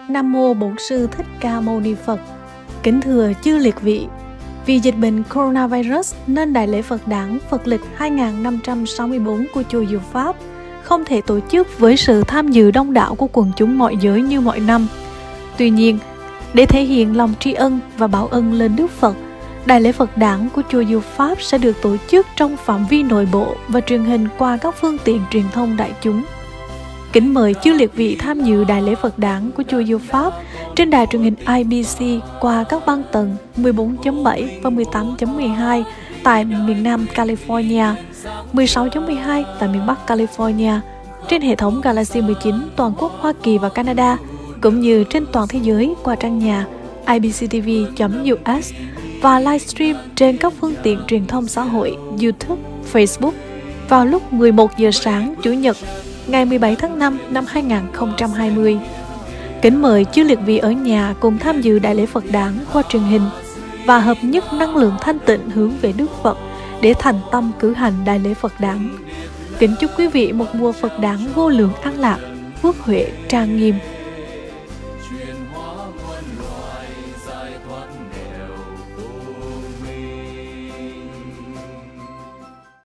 Nam mô Bổn Sư Thích Ca Mâu Ni Phật. Kính thưa chư liệt vị, vì dịch bệnh coronavirus nên Đại lễ Phật đản Phật lịch 2564 của Chùa Diệu Pháp không thể tổ chức với sự tham dự đông đảo của quần chúng mọi giới như mọi năm. Tuy nhiên, để thể hiện lòng tri ân và báo ân lên Đức Phật, Đại lễ Phật đản của Chùa Diệu Pháp sẽ được tổ chức trong phạm vi nội bộ và truyền hình qua các phương tiện truyền thông đại chúng. Kính mời chư liệt vị tham dự Đại lễ Phật đản của Chùa Diệu Pháp trên đài truyền hình IBC qua các băng tần 14.7 và 18.12 tại miền Nam California, 16.12 tại miền Bắc California, trên hệ thống Galaxy 19 toàn quốc Hoa Kỳ và Canada, cũng như trên toàn thế giới qua trang nhà ibctv.us và livestream trên các phương tiện truyền thông xã hội YouTube, Facebook vào lúc 11 giờ sáng Chủ nhật ngày 17 tháng 5 năm 2020. Kính mời chư liệt vị ở nhà cùng tham dự Đại lễ Phật đản qua truyền hình và hợp nhất năng lượng thanh tịnh hướng về Đức Phật để thành tâm cử hành Đại lễ Phật đản. Kính chúc quý vị một mùa Phật đản vô lượng an lạc, phước huệ trang nghiêm.